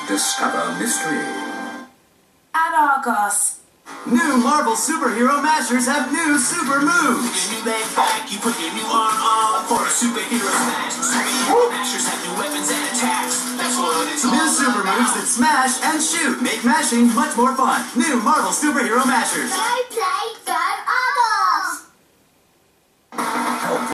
Discover mystery. At Argos. New Marvel superhero mashers have new super moves. Put your new leg back, you put your new arm on for a superhero smash. Superhero mashers have new weapons and attacks. That's what it's all New super moves that smash and shoot make mashing much more fun. New Marvel superhero mashers.